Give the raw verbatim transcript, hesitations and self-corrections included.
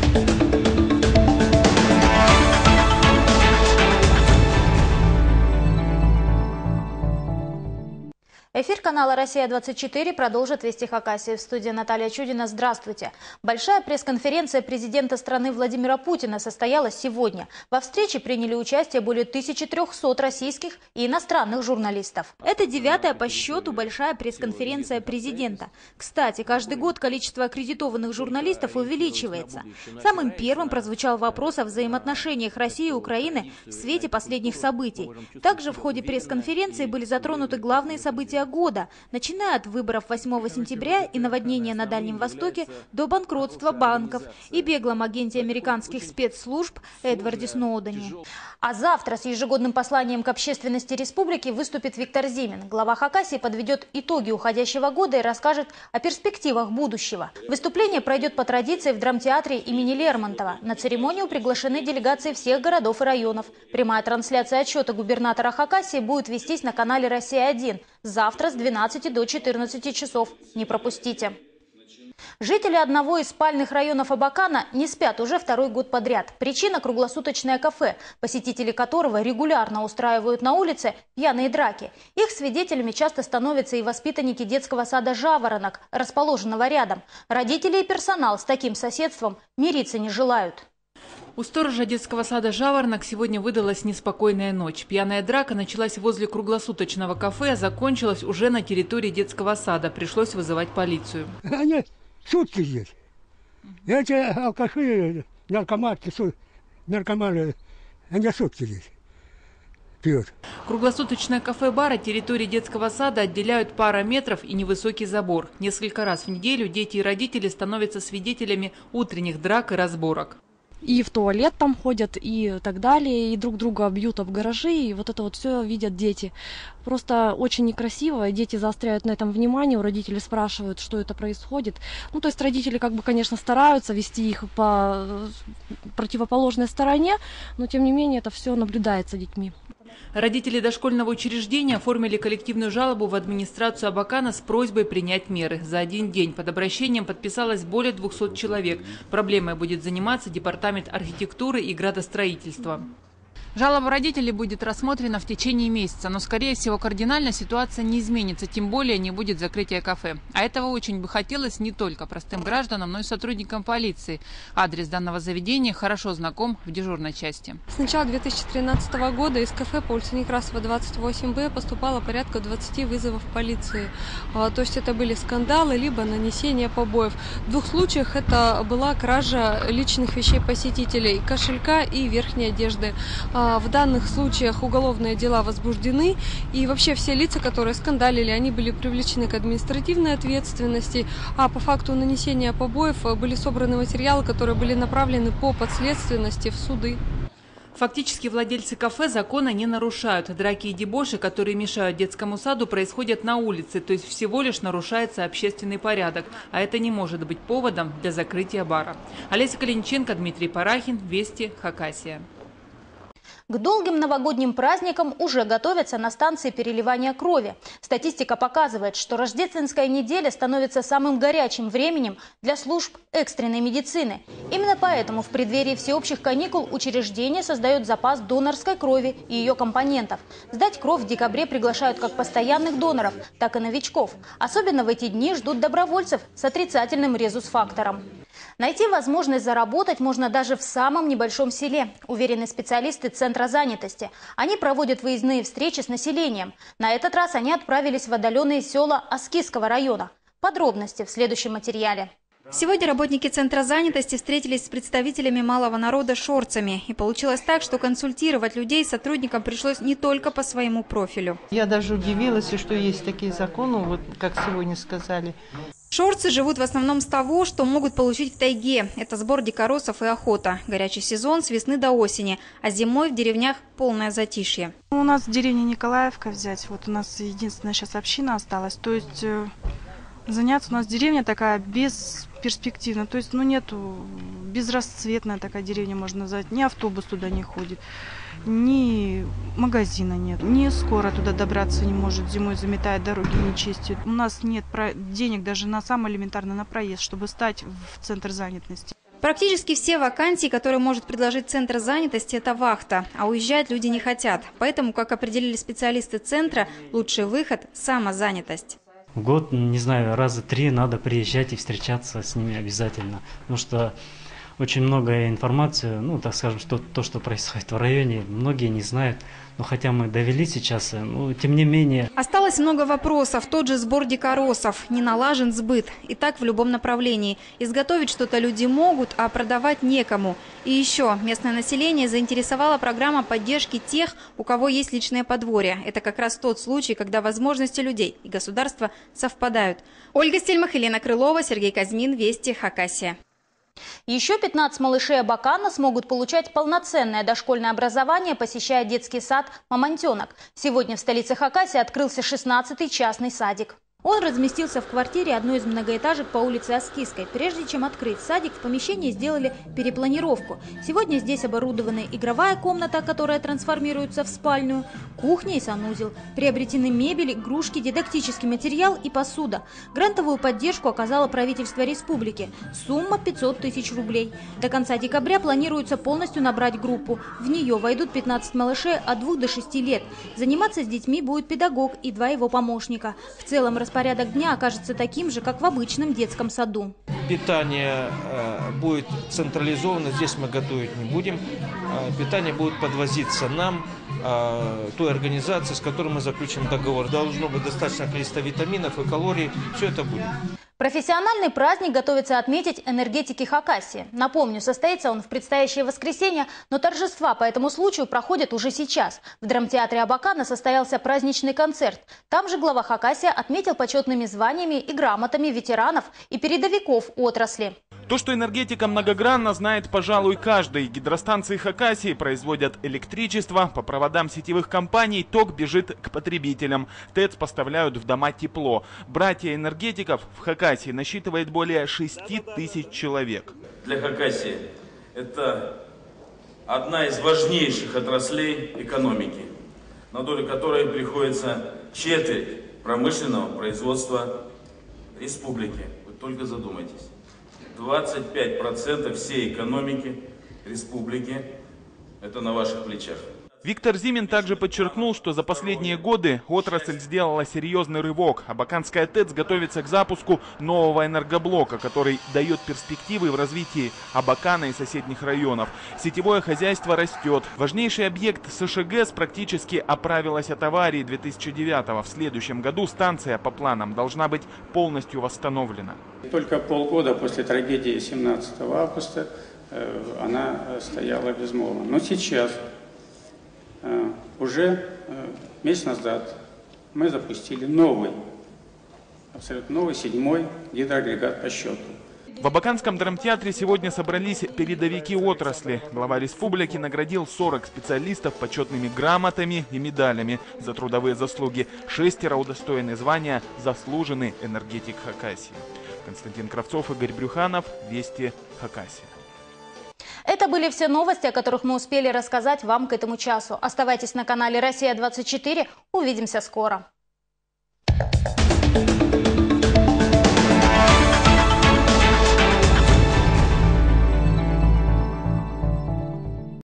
Эфир канала «Россия двадцать четыре» продолжит «Вести Хакасии». В студии Наталья Чудина. Здравствуйте. Большая пресс-конференция президента страны Владимира Путина состоялась сегодня. Во встрече приняли участие более тысячи трёхсот российских и иностранных журналистов. Это девятая по счету большая пресс-конференция президента. Кстати, каждый год количество аккредитованных журналистов увеличивается. Самым первым прозвучал вопрос о взаимоотношениях России и Украины в свете последних событий. Также в ходе пресс-конференции были затронуты главные события года, начиная от выборов восьмого сентября и наводнения на Дальнем Востоке до банкротства банков и беглом агенте американских спецслужб Эдварде Сноудене. А завтра с ежегодным посланием к общественности республики выступит Виктор Зимин. Глава Хакасии подведет итоги уходящего года и расскажет о перспективах будущего. Выступление пройдет по традиции в драмтеатре имени Лермонтова. На церемонию приглашены делегации всех городов и районов. Прямая трансляция отчета губернатора Хакасии будет вестись на канале «Россия один». Завтра с двенадцати до четырнадцати часов. Не пропустите. Жители одного из спальных районов Абакана не спят уже второй год подряд. Причина – круглосуточное кафе, посетители которого регулярно устраивают на улице пьяные драки. Их свидетелями часто становятся и воспитанники детского сада «Жаворонок», расположенного рядом. Родители и персонал с таким соседством мириться не желают. У сторожа детского сада «Жаворонок» сегодня выдалась неспокойная ночь. Пьяная драка началась возле круглосуточного кафе, а закончилась уже на территории детского сада. Пришлось вызывать полицию. Они сутки здесь. Эти алкаши, наркоматы, наркоманы, они сутки здесь пьют. Круглосуточное кафе-бар от территории детского сада отделяют пара метров и невысокий забор. Несколько раз в неделю дети и родители становятся свидетелями утренних драк и разборок. И в туалет там ходят, и так далее, и друг друга бьют об гаражи, и вот это вот все видят дети. Просто очень некрасиво, дети заостряют на этом внимание, у родителей спрашивают, что это происходит. Ну, то есть родители, как бы, конечно, стараются вести их по противоположной стороне, но, тем не менее, это все наблюдается детьми. Родители дошкольного учреждения оформили коллективную жалобу в администрацию Абакана с просьбой принять меры. За один день под обращением подписалось более двухсот человек. Проблемой будет заниматься Департамент архитектуры и градостроительства. Жалоба родителей будет рассмотрена в течение месяца, но, скорее всего, кардинально ситуация не изменится, тем более не будет закрытия кафе. А этого очень бы хотелось не только простым гражданам, но и сотрудникам полиции. Адрес данного заведения хорошо знаком в дежурной части. С начала две тысячи тринадцатого года из кафе по улице Некрасова, двадцать восемь Б поступало порядка двадцати вызовов полиции. То есть это были скандалы, либо нанесение побоев. В двух случаях это была кража личных вещей посетителей, кошелька и верхней одежды. В данных случаях уголовные дела возбуждены, и вообще все лица, которые скандалили, они были привлечены к административной ответственности, а по факту нанесения побоев были собраны материалы, которые были направлены по подследственности в суды. Фактически владельцы кафе закона не нарушают. Драки и дебоши, которые мешают детскому саду, происходят на улице, то есть всего лишь нарушается общественный порядок. А это не может быть поводом для закрытия бара. Олеся Калиниченко, Дмитрий Парахин, Вести, Хакасия. К долгим новогодним праздникам уже готовятся на станции переливания крови. Статистика показывает, что рождественская неделя становится самым горячим временем для служб экстренной медицины. Именно поэтому в преддверии всеобщих каникул учреждение создает запас донорской крови и ее компонентов. Сдать кровь в декабре приглашают как постоянных доноров, так и новичков. Особенно в эти дни ждут добровольцев с отрицательным резус-фактором. Найти возможность заработать можно даже в самом небольшом селе, уверены специалисты Центра занятости. Они проводят выездные встречи с населением. На этот раз они отправились в отдаленные села Аскизского района. Подробности в следующем материале. Сегодня работники Центра занятости встретились с представителями малого народа шорцами. И получилось так, что консультировать людей сотрудникам пришлось не только по своему профилю. Я даже удивилась, что есть такие законы, вот как сегодня сказали. Шорцы живут в основном с того, что могут получить в тайге. Это сбор дикоросов и охота. Горячий сезон с весны до осени, а зимой в деревнях полное затишье. У нас в деревне Николаевка взять, вот у нас единственная сейчас община осталась. То есть э, заняться у нас деревня такая бесперспективная, то есть ну нету, безрасцветная такая деревня можно назвать, ни автобус туда не ходит. Ни магазина нет, ни скоро туда добраться не может, зимой заметает, дороги не чистит. У нас нет денег даже на самое элементарное, на проезд, чтобы стать в центр занятости. Практически все вакансии, которые может предложить Центр занятости, это вахта, а уезжать люди не хотят. Поэтому, как определили специалисты Центра, лучший выход – самозанятость. В год, не знаю, раза три надо приезжать и встречаться с ними обязательно, потому что очень много информации, ну, так скажем, что, то, что происходит в районе, многие не знают. Но хотя мы довели сейчас, ну, тем не менее. Осталось много вопросов. Тот же сбор дикоросов. Не налажен сбыт. И так в любом направлении. Изготовить что-то люди могут, а продавать некому. И еще местное население заинтересовала программа поддержки тех, у кого есть личное подворье. Это как раз тот случай, когда возможности людей и государства совпадают. Ольга Стельмах, Елена Крылова, Сергей Казьмин, Вести, Хакасия. Еще пятнадцать малышей Абакана смогут получать полноценное дошкольное образование, посещая детский сад «Мамонтенок». Сегодня в столице Хакасии открылся шестнадцатый частный садик. Он разместился в квартире одной из многоэтажек по улице Аскизской. Прежде чем открыть садик, в помещении сделали перепланировку. Сегодня здесь оборудована игровая комната, которая трансформируется в спальню, кухня и санузел. Приобретены мебель, игрушки, дидактический материал и посуда. Грантовую поддержку оказало правительство республики. Сумма пятьсот тысяч рублей. До конца декабря планируется полностью набрать группу. В нее войдут пятнадцать малышей от двух до шести лет. Заниматься с детьми будет педагог и два его помощника. В целом распорядок дня окажется таким же, как в обычном детском саду. Питание э, будет централизовано, здесь мы готовить не будем. Э, питание будет подвозиться нам, э, той организации, с которой мы заключим договор. Должно быть достаточное количество витаминов и калорий, все это будет. Профессиональный праздник готовится отметить энергетики Хакасии. Напомню, состоится он в предстоящее воскресенье, но торжества по этому случаю проходят уже сейчас. В драмтеатре Абакана состоялся праздничный концерт. Там же глава Хакасии отметил почетными званиями и грамотами ветеранов и передовиков отрасли. То, что энергетика многогранна, знает, пожалуй, каждый. Гидростанции Хакасии производят электричество, по проводам сетевых компаний ток бежит к потребителям. ТЭЦ поставляют в дома тепло. Братья энергетиков в Хакасии насчитывает более шести тысяч человек. Для Хакасии это одна из важнейших отраслей экономики, на долю которой приходится четверть промышленного производства республики. Вы только задумайтесь. двадцать пять процентов всей экономики республики – это на ваших плечах. Виктор Зимин также подчеркнул, что за последние годы отрасль сделала серьезный рывок. Абаканская ТЭЦ готовится к запуску нового энергоблока, который дает перспективы в развитии Абакана и соседних районов. Сетевое хозяйство растет. Важнейший объект СШГЭС практически оправилась от аварии две тысячи девятого. В следующем году станция по планам должна быть полностью восстановлена. Только полгода после трагедии семнадцатого августа она стояла безмолвно. Но сейчас, уже месяц назад, мы запустили новый, абсолютно новый, седьмой гидроагрегат по счету. В Абаканском драмтеатре сегодня собрались передовики отрасли. Глава республики наградил сорок специалистов почетными грамотами и медалями за трудовые заслуги. Шестеро удостоены звания «Заслуженный энергетик Хакасии». Константин Кравцов, Игорь Брюханов, Вести, Хакасия. Это были все новости, о которых мы успели рассказать вам к этому часу. Оставайтесь на канале Россия двадцать четыре. Увидимся скоро.